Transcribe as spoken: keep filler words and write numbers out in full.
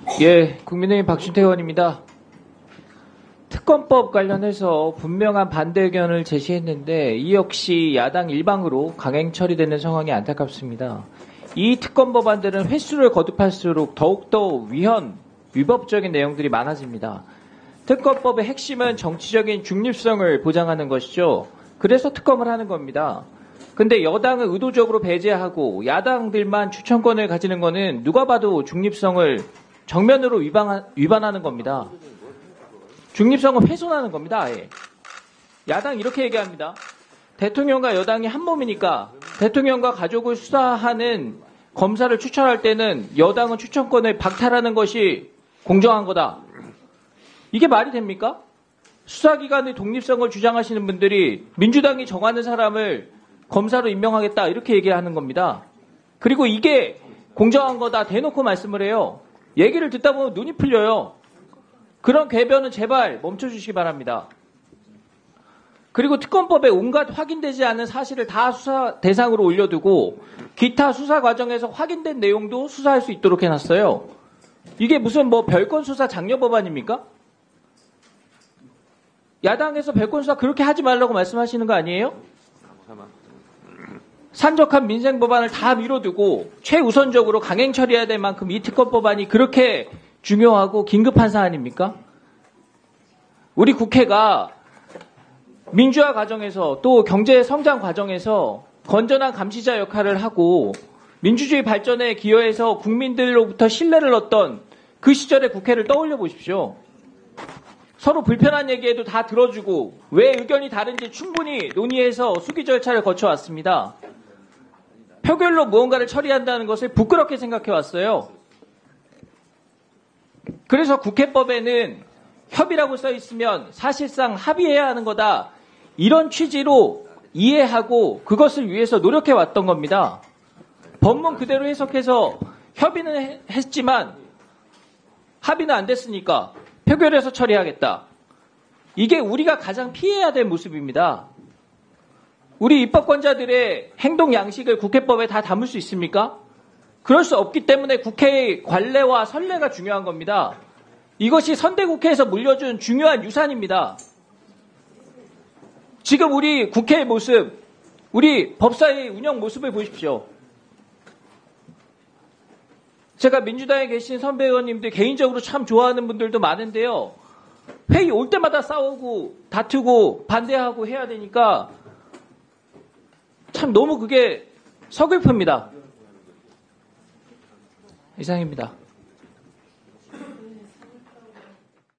예, 국민의힘 박준태 의원입니다. 특검법 관련해서 분명한 반대 의견을 제시했는데 이 역시 야당 일방으로 강행 처리되는 상황이 안타깝습니다. 이 특검 법안들은 횟수를 거듭할수록 더욱더 위헌, 위법적인 내용들이 많아집니다. 특검법의 핵심은 정치적인 중립성을 보장하는 것이죠. 그래서 특검을 하는 겁니다. 근데 여당은 의도적으로 배제하고 야당들만 추천권을 가지는 거는 누가 봐도 중립성을 정면으로 위반, 위반하는 겁니다. 중립성을 훼손하는 겁니다. 아예. 야당 이렇게 얘기합니다. 대통령과 여당이 한 몸이니까 대통령과 가족을 수사하는 검사를 추천할 때는 여당은 추천권을 박탈하는 것이 공정한 거다. 이게 말이 됩니까? 수사기관의 독립성을 주장하시는 분들이 민주당이 정하는 사람을 검사로 임명하겠다 이렇게 얘기하는 겁니다. 그리고 이게 공정한 거다 대놓고 말씀을 해요. 얘기를 듣다 보면 눈이 풀려요. 그런 궤변은 제발 멈춰주시기 바랍니다. 그리고 특검법에 온갖 확인되지 않은 사실을 다 수사 대상으로 올려두고 기타 수사 과정에서 확인된 내용도 수사할 수 있도록 해놨어요. 이게 무슨 뭐 별건 수사 장려 법안입니까? 야당에서 별건 수사 그렇게 하지 말라고 말씀하시는 거 아니에요? 산적한 민생 법안을 다 미뤄두고 최우선적으로 강행 처리해야 될 만큼 이 특검 법안이 그렇게 중요하고 긴급한 사안입니까? 우리 국회가 민주화 과정에서 또 경제 성장 과정에서 건전한 감시자 역할을 하고 민주주의 발전에 기여해서 국민들로부터 신뢰를 얻던 그 시절의 국회를 떠올려 보십시오. 서로 불편한 얘기에도 다 들어주고 왜 의견이 다른지 충분히 논의해서 수기 절차를 거쳐왔습니다. 표결로 무언가를 처리한다는 것을 부끄럽게 생각해왔어요. 그래서 국회법에는 협의라고 써 있으면 사실상 합의해야 하는 거다. 이런 취지로 이해하고 그것을 위해서 노력해왔던 겁니다. 법문 그대로 해석해서 협의는 했지만 합의는 안 됐으니까 표결해서 처리하겠다. 이게 우리가 가장 피해야 될 모습입니다. 우리 입법권자들의 행동 양식을 국회법에 다 담을 수 있습니까? 그럴 수 없기 때문에 국회의 관례와 선례가 중요한 겁니다. 이것이 선대국회에서 물려준 중요한 유산입니다. 지금 우리 국회의 모습, 우리 법사의 운영 모습을 보십시오. 제가 민주당에 계신 선배 의원님들 개인적으로 참 좋아하는 분들도 많은데요. 회의 올 때마다 싸우고 다투고 반대하고 해야 되니까 참 너무 그게 서글픕니다. 이상입니다.